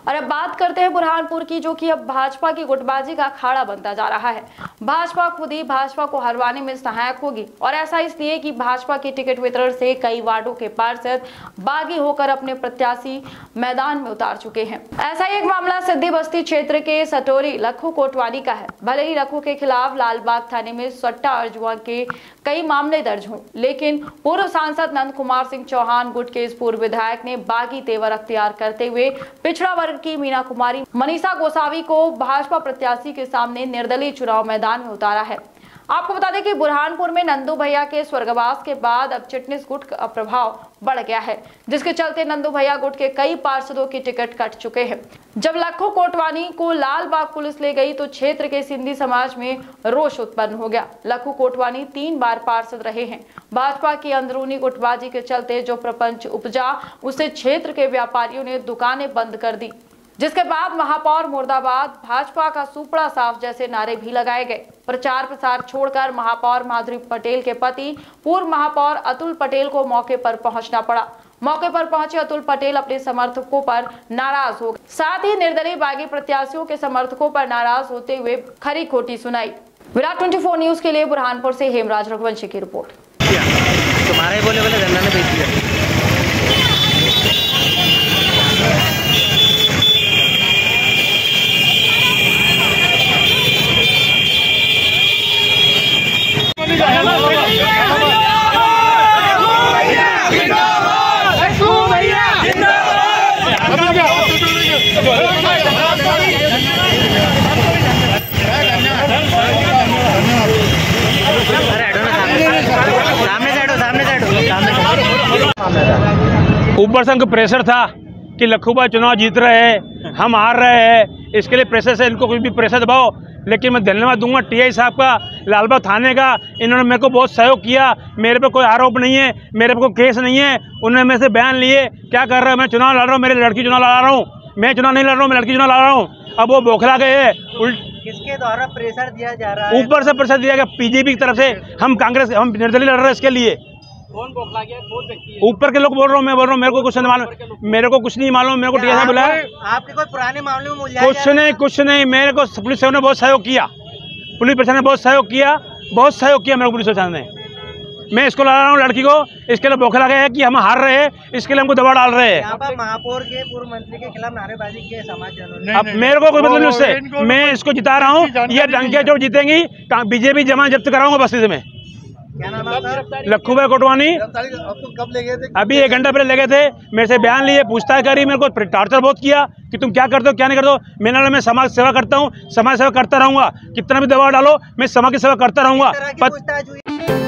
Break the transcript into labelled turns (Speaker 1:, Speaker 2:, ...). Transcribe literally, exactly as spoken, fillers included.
Speaker 1: और अब बात करते हैं बुरहानपुर की, जो कि अब भाजपा की गुटबाजी का अखाड़ा बनता जा रहा है। भाजपा खुद ही भाजपा को हरवाने में सहायक होगी, और ऐसा इसलिए कि भाजपा के टिकट वितरण से कई वार्डों के पार्षद बागी होकर अपने प्रत्याशी मैदान में उतार चुके हैं। ऐसा ही एक मामला सिद्धि बस्ती क्षेत्र के सटोरी लखू कोटवानी का है। भले ही लखू के खिलाफ लालबाग थाने में सट्टा और जुआ के कई मामले दर्ज हों, लेकिन पूर्व सांसद नंद कुमार सिंह चौहान गुट के इस पूर्व विधायक ने बागी तेवर अख्तियार करते हुए पिछड़ा वर्ग की मीना कुमारी मनीषा गोसावी को भाजपा प्रत्याशी के सामने निर्दलीय चुनाव मैदान में उतारा है। आपको बता दें कि बुरहानपुर में नंदू भैया के स्वर्गवास के बाद अब चिटनीस गुट का प्रभाव बढ़ गया है, जिसके चलते नंदू भैया गुट के कई पार्षदों की टिकट कट चुके हैं। जब लखू कोटवानी को लालबाग पुलिस ले गई तो क्षेत्र के सिंधी समाज में रोष उत्पन्न हो गया। लखू कोटवानी तीन बार पार्षद रहे हैं। भाजपा की अंदरूनी गुटबाजी के चलते जो प्रपंच उपजा, उससे क्षेत्र के व्यापारियों ने दुकानें बंद कर दी, जिसके बाद महापौर मुर्दाबाद, भाजपा का सुपड़ा साफ जैसे नारे भी लगाए गए। प्रचार प्रसार छोड़कर महापौर माधुरी पटेल के पति पूर्व महापौर अतुल पटेल को मौके पर पहुंचना पड़ा। मौके पर पहुंचे अतुल पटेल अपने समर्थकों पर नाराज हो गए, साथ ही निर्दलीय बागी प्रत्याशियों के समर्थकों पर नाराज होते हुए खरी खोटी सुनाई। विराट चौबीस न्यूज के लिए बुरहानपुर से हेमराज रघुवंशी की रिपोर्ट।
Speaker 2: तुम्हारे बोले बोले धंधा ने बेच दिया।
Speaker 3: ऊपर से उनको प्रेशर था कि लखू भाई चुनाव जीत रहे हैं, हम हार रहे हैं, इसके लिए प्रेशर से इनको कोई भी प्रेशर दबाओ। लेकिन मैं धन्यवाद दूंगा टीआई साहब का, लालबाग थाने का। इन्होंने मेरे को बहुत सहयोग किया। मेरे पे कोई आरोप नहीं है, मेरे पे कोई केस नहीं है। उन्होंने मेरे से बयान लिए, क्या कर रहा है, मैं चुनाव लड़ रहा हूँ, मेरी लड़की चुनाव लड़ा रहा हूँ, मैं चुनाव नहीं लड़ रहा हूँ, मैं लड़की चुनाव लड़ा रहा हूँ। अब वो बौखला गए हैं।
Speaker 2: किसके द्वारा प्रेशर दिया जा रहा है?
Speaker 3: ऊपर से प्रेशर दिया गया बीजेपी की तरफ से। हम कांग्रेस, हम निर्दलीय लड़ रहे हैं, इसके लिए
Speaker 2: कौन बौखला गया? कौन व्यक्ति है?
Speaker 3: ऊपर के लोग बोल रहा हूँ, मैं बोल रहा हूँ, मेरे को कुछ नहीं मालूम, मेरे को कुछ नहीं मालूम। मेरे को टीआई साहब बुलाया।
Speaker 2: आपके कोई पुराने मामले में
Speaker 3: कुछ नहीं, कुछ नहीं। मेरे को पुलिस सेवा ने बहुत सहयोग किया, पुलिस प्रशासन ने बहुत सहयोग किया, बहुत सहयोग किया मेरे को पुलिस प्रशासन ने। मैं इसको लड़ा रहा हूँ लड़की को, इसके लिए बौखला गया है कि हम हार रहे हैं, इसके लिए हमको दबाव डाल रहे हैं।
Speaker 2: यहाँ पर महापौर के पूर्व मंत्री के खिलाफ नारेबाजी की है समाज जनों।
Speaker 3: अब मेरे को कोई मतलब नहीं उससे, मैं इसको जिता रहा हूँ। ये टंकियाँ जो जीतेंगी, बीजेपी जमा जब्त कराऊंगा बस्ती में।
Speaker 2: क्या नाम है सर?
Speaker 3: लखू भाई कोटवानी।
Speaker 2: कब ले गए थे?
Speaker 3: अभी एक घंटा पहले ले गए थे। मेरे से बयान लिए, पूछताछ करी, मेरे को टार्चर बहुत किया कि तुम क्या करते हो, क्या नहीं करते हो। मैंने मैं समाज सेवा करता हूँ, समाज सेवा करता रहूंगा। कितना भी दबाव डालो, मैं समाज की सेवा करता रहूंगा।